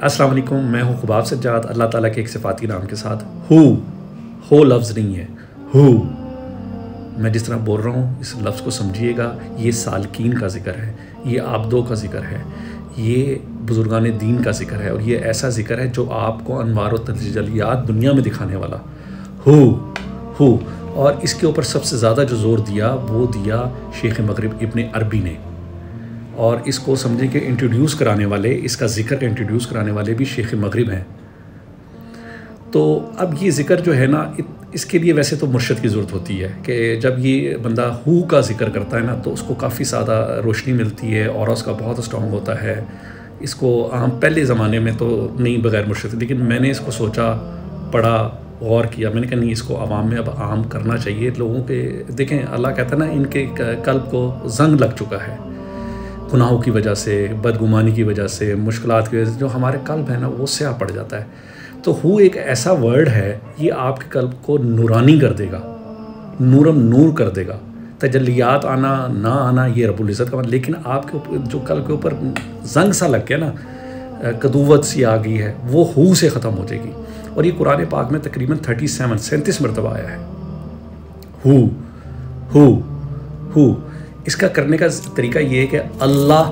السلام علیکم، میں ہوں خباب سجاد۔ اللہ تعالیٰ کے ایک صفاتی نام کے ساتھ ہو لفظ نہیں ہے، ہو میں جس طرح بول رہا ہوں اس لفظ کو سمجھیے گا۔ یہ سالکین کا ذکر ہے، یہ عابدوں کا ذکر ہے، یہ بزرگان دین کا ذکر ہے، اور یہ ایسا ذکر ہے جو آپ کو انوار و تجلیات دنیا میں دکھانے والا ہو۔ اور اس کے اوپر سب سے زیادہ جو زور دیا وہ دیا شیخ مغرب ابن عربی نے، اور اس کو سمجھیں کہ انٹروڈیوس کرانے والے، اس کا ذکر انٹروڈیوس کرانے والے بھی شیخ مغرب ہیں۔ تو اب یہ ذکر جو ہے نا، اس کے لیے ویسے تو مرشد کی ضرورت ہوتی ہے کہ جب یہ بندہ ہو کا ذکر کرتا ہے نا تو اس کو کافی زیادہ روشنی ملتی ہے اور اس کا بہت اسٹرانگ ہوتا ہے۔ اس کو عام پہلے زمانے میں تو نہیں بغیر مرشد، لیکن میں نے اس کو سوچا، پڑھا، غور کیا، میں نے کہا نہیں، اس کو عوام میں اب عام کرنا چاہیے لوگوں کے۔ دیکھیں اللہ کہتا ہے نا، ان کے قلب کو زنگ لگ چکا ہے گناہوں کی وجہ سے، بدگمانی کی وجہ سے، مشکلات کی وجہ سے، جو ہمارے قلب ہے نا وہ سیاہ پڑ جاتا ہے۔ تو ہو ایک ایسا ورڈ ہے، یہ آپ کے قلب کو نورانی کر دے گا، نورم نور کر دے گا۔ تجلیات آنا نہ آنا یہ رب العزت کا، لیکن آپ کے جو قلب کے اوپر زنگ سا لگ گیا نا، قدوت سی آ گئی ہے، وہ ہو سے ختم ہو جائے گی۔ اور یہ قرآن پاک میں تقریباً 37 مرتبہ آیا ہے ہو۔ اس کا کرنے کا طریقہ یہ ہے کہ اللہ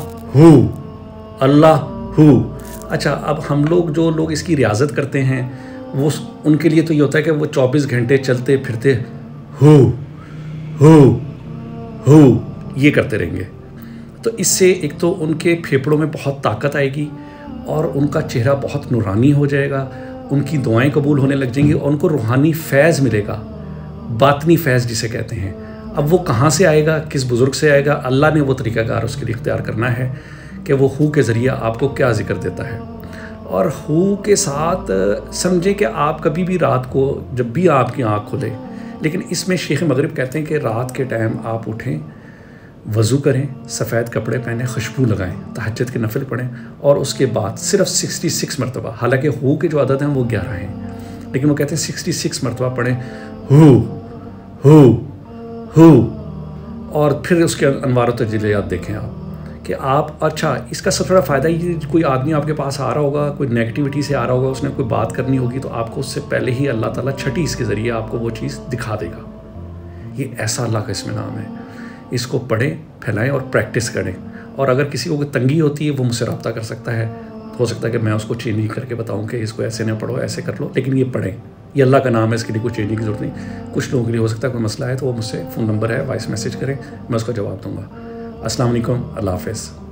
ہو۔ اچھا، اب ہم لوگ جو لوگ اس کی ریاضت کرتے ہیں، وہ ان کے لیے تو یہ ہوتا ہے کہ وہ 24 گھنٹے چلتے پھرتے ہو یہ کرتے رہیں گے۔ تو اس سے ایک تو ان کے پھیپھڑوں میں بہت طاقت آئے گی، اور ان کا چہرہ بہت نورانی ہو جائے گا، ان کی دعائیں قبول ہونے لگ جائیں گی، اور ان کو روحانی فیض ملے گا، باطنی فیض جسے کہتے ہیں۔ اب وہ کہاں سے آئے گا، کس بزرگ سے آئے گا، اللہ نے وہ طریقہ کار اس کے لیے اختیار کرنا ہے کہ وہ ہو کے ذریعہ آپ کو کیا ذکر دیتا ہے۔ اور ہو کے ساتھ سمجھیں کہ آپ کبھی بھی رات کو جب بھی آپ کی آنکھ کھلے، لیکن اس میں شیخ مغرب کہتے ہیں کہ رات کے ٹائم آپ اٹھیں، وضو کریں، سفید کپڑے پہنیں، خوشبو لگائیں، تہجد کے نفل پڑھیں، اور اس کے بعد صرف 66 مرتبہ، حالانکہ ہو کے جو عدد ہیں وہ 11 ہیں، لیکن وہ کہتے ہیں 66 مرتبہ پڑھیں ہو، اور پھر اس کے انوار و تجلیات دیکھیں آپ کہ آپ۔ اچھا، اس کا سب سے بڑا فائدہ یہ، کوئی آدمی آپ کے پاس آ رہا ہوگا، کوئی نیگیٹیوٹی سے آ رہا ہوگا، اس نے کوئی بات کرنی ہوگی، تو آپ کو اس سے پہلے ہی اللہ تعالیٰ چھٹی اس کے ذریعے آپ کو وہ چیز دکھا دے گا۔ یہ ایسا اللہ کا اس میں نام ہے۔ اس کو پڑھیں، پھیلائیں اور پریکٹس کریں۔ اور اگر کسی کو کوئی تنگی ہوتی ہے وہ مجھ سے رابطہ کر سکتا ہے، ہو سکتا ہے کہ میں اس کو چینج کر کے بتاؤں کہ اس کو ایسے نہ پڑھو، ایسے کر لو، لیکن یہ پڑھیں، یہ اللہ کا نام ہے، اس کے لیے کوئی چینجنگ کی ضرورت نہیں۔ کچھ لوگوں کے لیے ہو سکتا ہے کوئی مسئلہ ہے تو وہ مجھ سے فون نمبر ہے، وائس میسیج کریں، میں اس کا جواب دوں گا۔ السلام علیکم، اللہ حافظ۔